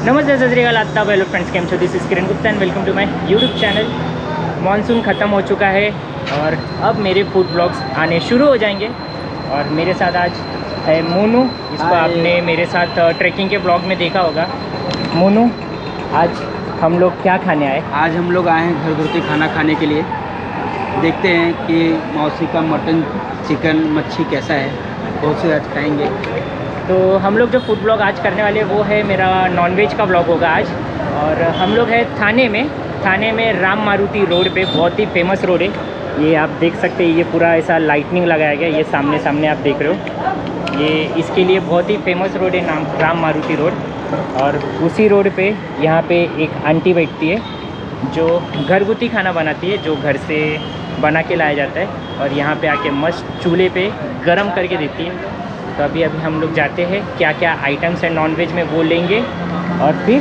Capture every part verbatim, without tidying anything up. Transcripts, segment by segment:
नमस्ते सत श्री अकाल आदाब हेलो फ्रेंड्स, केम छो? This is Kiran Gupta and welcome to my YouTube channel. Monsoon ख़त्म हो चुका है और अब मेरे फूड ब्लॉग्स आने शुरू हो जाएंगे। और मेरे साथ आज है मोनू। इसको आपने मेरे साथ ट्रैकिंग के ब्लॉग में देखा होगा। मोनू, आज हम लोग क्या खाने आए? आज हम लोग आए हैं घर घरती खाना खाने के लिए। देखते हैं कि मौसी का मटन, चिकन, मच्छी कैसा है, बहुत से आज खाएंगे। तो हम लोग जो फूड ब्लॉग आज करने वाले वो है मेरा नॉनवेज का ब्लॉग होगा आज। और हम लोग हैं थाने में। थाने में राम मारुति रोड पे, बहुत ही फेमस रोड है ये। आप देख सकते हैं, ये पूरा ऐसा लाइटनिंग लगाया गया। ये सामने सामने आप देख रहे हो, ये इसके लिए बहुत ही फेमस रोड है, नाम राम मारुति रोड। और उसी रोड पे यहाँ पे एक आंटी बैठती है जो घरगुती खाना बनाती है, जो घर से बना के लाया जाता है और यहाँ पे आके मस्त चूल्हे पे गरम करके देती है। तो अभी अभी हम लोग जाते हैं, क्या क्या आइटम्स है नॉनवेज में वो लेंगे और फिर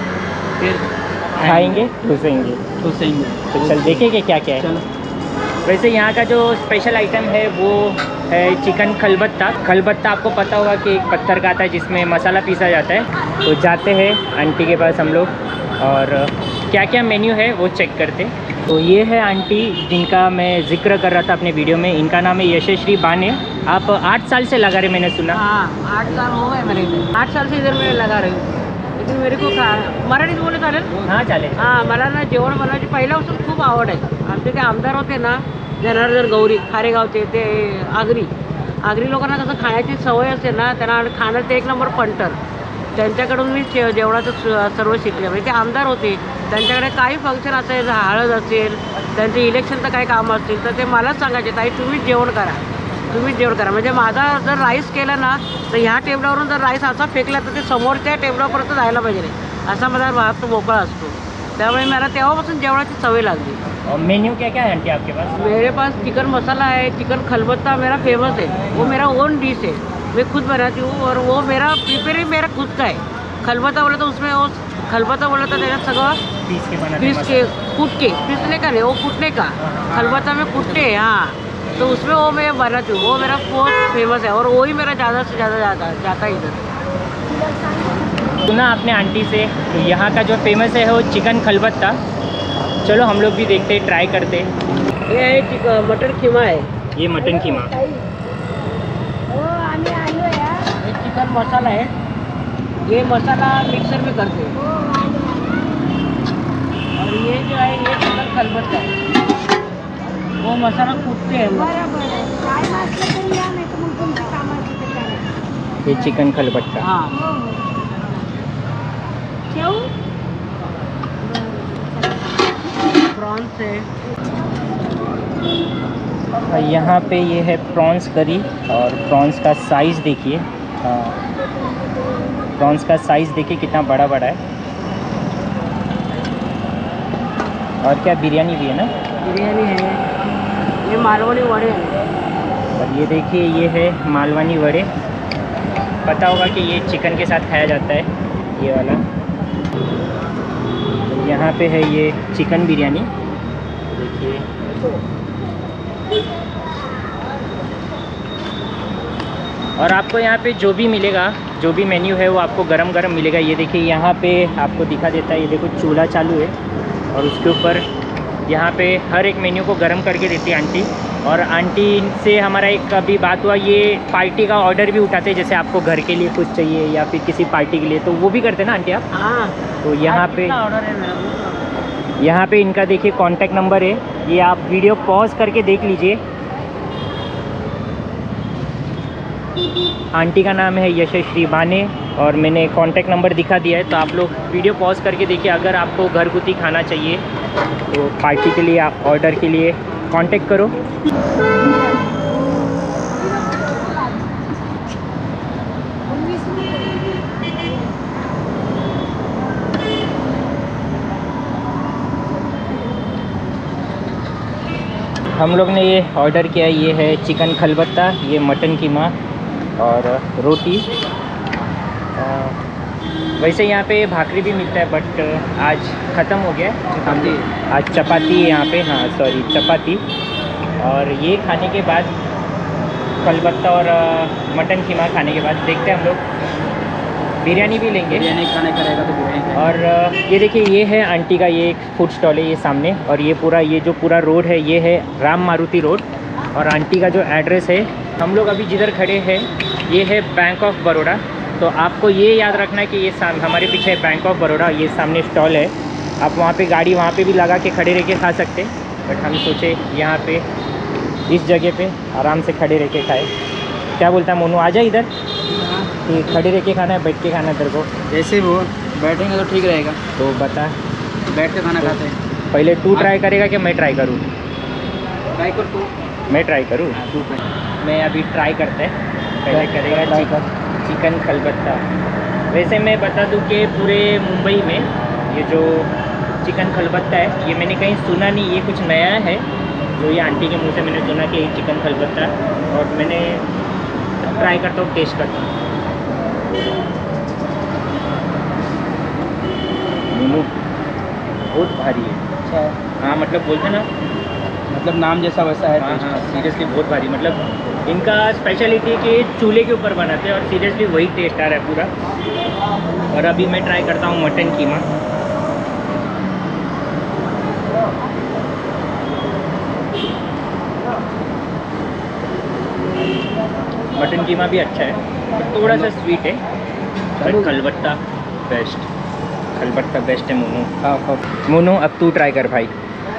फिर खाएंगे, ठूसेंगे ठूसेंगे। तो चल देखेंगे क्या क्या है। वैसे यहाँ का जो स्पेशल आइटम है वो है चिकन खलबत्ता। खलबत्ता आपको पता होगा कि एक पत्थर का आता है जिसमें मसाला पीसा जाता है। तो जाते हैं आंटी के पास हम लोग और क्या क्या मेन्यू है वो चेक करते। तो ये है आंटी जिनका मैं जिक्र कर रहा था अपने वीडियो में। इनका नाम है यशस्वी बाने। आप आठ साल से लगा रहे, मैंने सुना। हाँ, आठ साल हो गए मेरे इधर। आठ साल से इधर मैं लगा रही हूँ, लेकिन मेरे को मराठीत बोले चालेल? हाँ चालेल। हां, मला ना जेवण बनवायची पहिल्यापासून खूप आवड आहे। आमचे ते आमदार होते ना, जनार्दन गौरी खारेगावचे, ते आगरी आगरी लोकांना कसं खाण्याची सवय असते ना, त्यांना खाणं ते एक नंबर पंटर। त्यांच्याकडून मी जेवणाचं सर्व शिकले। म्हणजे ते आमदार होते, त्यांच्याकडे काही फंक्शन असेल, हळद असेल, त्यांचे इलेक्शनचं काही काम असतील तर ते मलाच सांगायचे, ताई तुम्हीच जेवण करा, तुम्हीच जेवण करा। म्हणजे माझा जर राईस केला ना तर ह्या टेबलावरून जर राईस असा फेकला तर ते समोरच्या टेबलापर्यंत जायला पाहिजे नाही, असा माझा भात मोकळा असतो। त्यामुळे मला तेव्हापासून जेवणाची सवय लागली। और मेन्यू क्या क्या है आंटी आपके पास? मेरे पास चिकन मसाला है, चिकन खलबत्ता मेरा फेमस है, वो मेरा ओन डिश है, मैं खुद बनाती हूँ और वो मेरा प्रिपेयर ही मेरा खुद का है। खलबत्ता बोला तो उसमें वो खलबत्ता बोला तो त्याच्यात सगळं पीस के बनाते पीस के कूट के, पीसने का नहीं, वो कूटने का। खलबत्ता में कूटते हैं, हाँ, तो उसमें वो मैं बनाती हूँ। वो मेरा बहुत फेमस है और वही मेरा ज़्यादा से ज़्यादा जाता जाता है इधर। सुना आपने आंटी से, तो यहाँ का जो फेमस है वो चिकन खलबत्ता। चलो हम लोग भी देखते, ट्राई करते। ये है चिकन मटन कीमा है, ये मटन कीमा, ये चिकन मसाला है, ये मसाला मिक्सर में करते हैं। और ये जो है ये चिकन खलबत्ता है, वो मसाला कूटते हैं। ये चिकन खलबत्ता। हाँ, प्रॉन्स है। और यहाँ पे ये है प्रॉन्स करी। और प्रॉन्स का साइज़ देखिए, प्रॉन्स का साइज़ देखिए कितना बड़ा बड़ा है। और क्या बिरयानी भी है ना? बिरयानी है, ये मालवनी वड़े हैं। और ये देखिए ये है मालवनी वड़े। पता होगा कि ये चिकन के साथ खाया जाता है, ये वाला। यहाँ पे है ये चिकन बिरयानी, देखिए। और आपको यहाँ पे जो भी मिलेगा, जो भी मेन्यू है वो आपको गरम गरम मिलेगा। ये देखिए यहाँ पे आपको दिखा देता है, ये देखो चूल्हा चालू है और उसके ऊपर यहाँ पे हर एक मेन्यू को गरम करके देती है आंटी। और आंटी से हमारा एक अभी बात हुआ, ये पार्टी का ऑर्डर भी उठाते हैं, जैसे आपको घर के लिए कुछ चाहिए या फिर किसी पार्टी के लिए, तो वो भी करते हैं ना आंटी आप? हाँ, तो यहाँ पे ऑर्डर है मेरा। यहाँ पे इनका देखिए कांटेक्ट नंबर है, ये आप वीडियो पॉज करके देख लीजिए। आंटी का नाम है यशस्वी बाने और मैंने कांटेक्ट नंबर दिखा दिया है, तो आप लोग वीडियो पॉज करके देखिए। अगर आपको घरगुती खाना चाहिए तो पार्टी के लिए, आप ऑर्डर के लिए कांटेक्ट करो। हम लोग ने ये ऑर्डर किया, ये है चिकन खलबत्ता, ये मटन कीमा और रोटी। वैसे यहाँ पे भाकरी भी मिलता है बट आज ख़त्म हो गया है। आज चपाती है यहाँ पे, हाँ सॉरी चपाती। और ये खाने के बाद खलबत्ता और मटन कीमा खाने के बाद देखते हैं हम लोग बिरयानी भी लेंगे। बिरयानी खाने का रहेगा तो बिरयानी। और अ, ये देखिए ये है आंटी का ये एक फूड स्टॉल है ये सामने, और ये पूरा ये जो पूरा रोड है ये है राम मारुति रोड। और आंटी का जो एड्रेस है, हम लोग अभी जिधर खड़े हैं ये है बैंक ऑफ बड़ौदा। तो आपको ये याद रखना है कि ये साम हमारे पीछे है बैंक ऑफ बड़ौदा, ये सामने स्टॉल है। आप वहाँ पे गाड़ी वहाँ पे भी लगा के खड़े रह के खा सकते, बट हम सोचे यहाँ पे इस जगह पे आराम से खड़े रह के खाए। क्या बोलता है मोनू, आ जा इधर कि खड़े रह के खाना है बैठ के खाना है तेरे को? जैसे वो बैठेंगे तो ठीक रहेगा, तो बता, बैठ के खाना खाते हैं। पहले तू ट्राई करेगा कि मैं ट्राई करूँ? ट्राई कर तू। मैं ट्राई करूँ? तू कर। मैं अभी ट्राई करते हैं। पहले करेगा चिकन चिकन खलबत्ता। वैसे मैं बता दूं कि पूरे मुंबई में ये जो चिकन खलबत्ता है ये मैंने कहीं सुना नहीं, ये कुछ नया है जो ये आंटी के मुंह से मैंने सुना कि ये चिकन खलबत्ता, और मैंने ट्राई करता हूँ, टेस्ट करता हूँ। मोमो बहुत भारी है। अच्छा है, हाँ मतलब बोलते ना, मतलब नाम जैसा वैसा है। हाँ हाँ सीरियसली बहुत भारी। मतलब इनका स्पेशलिटी कि चूल्हे के ऊपर बनाते हैं और सीरियसली वही टेस्ट आ रहा है पूरा। और अभी मैं ट्राई करता हूँ मटन कीमा। मटन कीमा भी अच्छा है, बट थोड़ा सा स्वीट है। बट खलबत्ता बेस्ट, खलबत्ता बेस्ट है मोनू। हाँ हाँ। मोनू अब तू ट्राई कर भाई।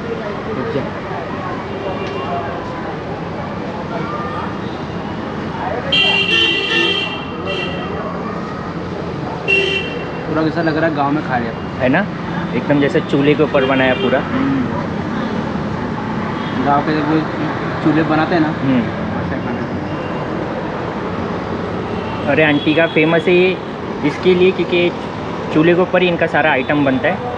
पूरा कैसा लग रहा है गांव में खा रहे है ना, एकदम जैसे चूल्हे के ऊपर बनाया पूरा। गांव के जब चूल्हे बनाते हैं ना हम्म। वैसे खाना। अरे आंटी का फेमस है ये इसके लिए क्योंकि चूल्हे के ऊपर ही इनका सारा आइटम बनता है।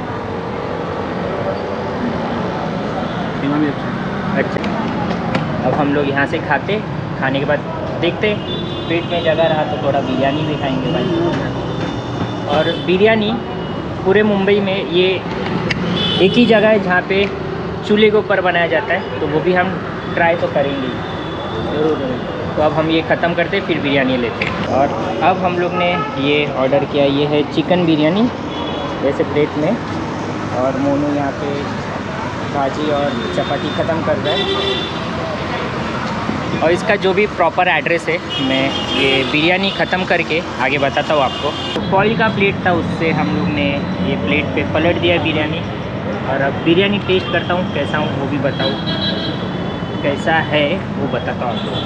कीमा भी अच्छा है। अच्छा, अब हम लोग यहाँ से खाते, खाने के बाद देखते पेट में जगह रहा तो थोड़ा बिरयानी भी खाएंगे भाई। और बिरयानी पूरे मुंबई में ये एक ही जगह है जहाँ पे चूल्हे के ऊपर बनाया जाता है, तो वो भी हम ट्राई तो करेंगे ज़रूर ज़रूर। तो अब हम ये ख़त्म करते फिर बिरयानी लेते। और अब हम लोग ने ये ऑर्डर किया, ये है चिकन बिरयानी वैसे प्लेट में, और मोनू यहाँ पे भाजी और चपाती ख़त्म कर रहा है। और इसका जो भी प्रॉपर एड्रेस है मैं ये बिरयानी ख़त्म करके आगे बताता हूँ आपको। तो फॉइल का प्लेट था, उससे हम लोग ने ये प्लेट पे पलट दिया बिरयानी। और अब बिरयानी टेस्ट करता हूँ कैसा हूँ वो भी बताऊँ, कैसा है वो बताता हूँ आपको।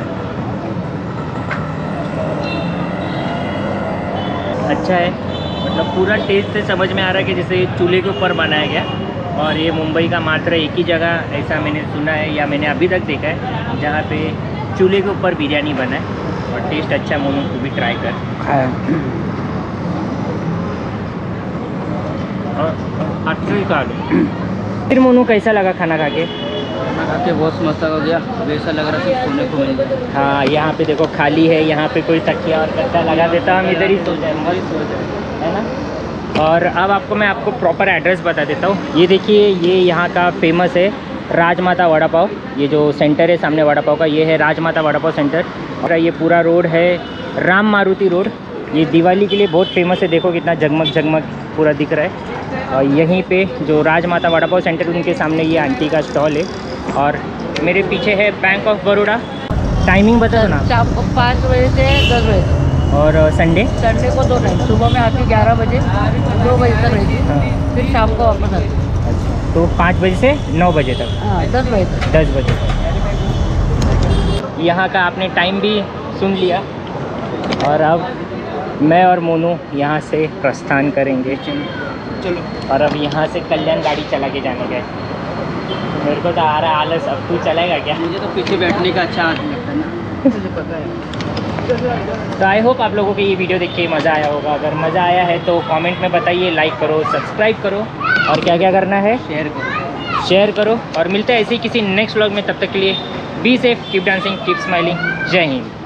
अच्छा है, मतलब पूरा टेस्ट से समझ में आ रहा है कि जैसे चूल्हे के ऊपर बनाया गया। और ये मुंबई का मात्र एक ही जगह ऐसा मैंने सुना है या मैंने अभी तक देखा है जहाँ पे चूल्हे के ऊपर बिरयानी बना है और टेस्ट अच्छा है। मोनू को भी ट्राई कर। और अच्छी खा लो। फिर मोनू कैसा लगा खाना खा के? खाना खा के बहुत मस्त हो गया। अब ऐसा लग रहा है सोने को मिल गया। हाँ यहाँ पे देखो खाली है, यहाँ पे कोई तकिया और गद्दा लगा देता, हम इधर ही सो जाए, मस्त सो जाए, है ना। और अब आपको मैं आपको प्रॉपर एड्रेस बता देता हूँ। ये देखिए ये यहाँ का फेमस है राजमाता वड़ा पाव। ये जो सेंटर है सामने वड़ा पाव का, ये है राजमाता वड़ा पाव सेंटर। और ये पूरा रोड है राम मारुति रोड। ये दिवाली के लिए बहुत फेमस है, देखो कितना जगमग जगमग पूरा दिख रहा है। और यहीं पे जो राजमाता वड़ा पाव सेंटर उनके सामने ये आंटी का स्टॉल है। और मेरे पीछे है बैंक ऑफ बड़ौदा। टाइमिंग बता दो ना। शाम को पाँच बजे से दस बजे तक। और संडे? संडे को दो टाइम, सुबह में आती ग्यारह बजे, दो बजे तक रहती है, हाँ। फिर शाम को वापस आती है। अच्छा, तो पाँच बजे से नौ बजे तक? हाँ, दस बजे तक। दस बजे तक। यहाँ का आपने टाइम भी सुन लिया। और अब मैं और मोनू यहाँ से प्रस्थान करेंगे। चलो। और अब यहाँ से कल्याण गाड़ी चला के जाने का। मेरे को तो आ रहा है आलस, अब तू चलेगा क्या? मुझे तो पीछे बैठने का अच्छा लगता है ना, मुझे पता है। तो आई होप आप लोगों को ये वीडियो देख के मज़ा आया होगा। अगर मज़ा आया है तो कमेंट में बताइए, लाइक करो, सब्सक्राइब करो, और क्या क्या करना है शेयर करो शेयर करो। और मिलते हैं ऐसे ही किसी नेक्स्ट व्लॉग में। तब तक के लिए be safe, keep dancing, keep smiling. जय हिंद।